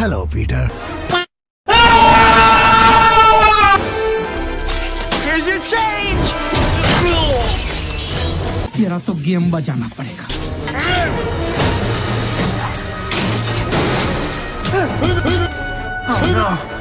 Hello, Peter. Here's your change! तेरा तो game बजाना पड़ेगा। Oh no!